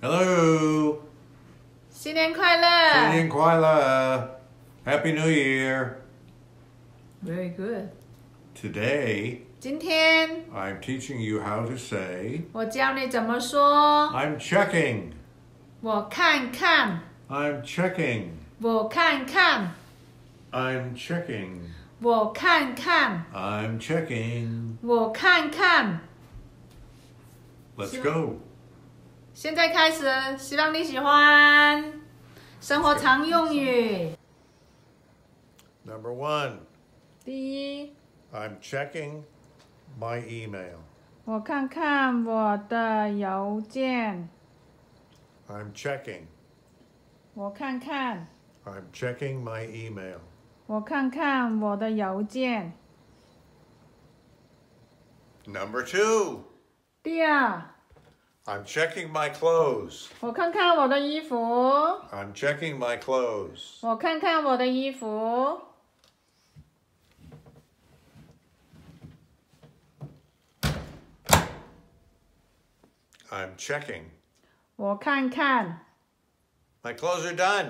Hello. 新年快乐！ 新年快乐 Happy New Year. Very good. Today, 今天 I'm teaching you how to say, 我教你怎么说。 I'm checking. 我看看， I'm checking. 我看看， I'm checking. 我看看， I'm checking. 我看看。 Let's go. 现在开始，希望你喜欢生活常用语。 Number 1, 第一， I'm checking my email. 我看看我的邮件。 I'm checking. 我看看， I'm checking my email. 我看看我的邮件。 Number 2, 第二， I'm checking my clothes. 我看看我的衣服。 I'm checking my clothes. 我看看我的衣服。 I'm checking. 我看看 My clothes are done.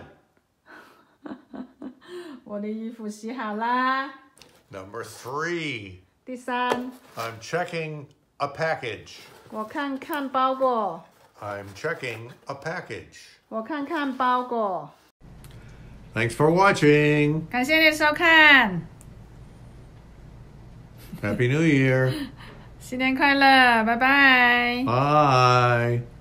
我的衣服洗好啦。 Number 3, 第三， I'm checking a package. 我看看包裹。 I'm checking a package. 我看看包裹。 Thanks for watching. 感谢你的收看， Happy New Year. 新年快乐，拜拜。 Bye.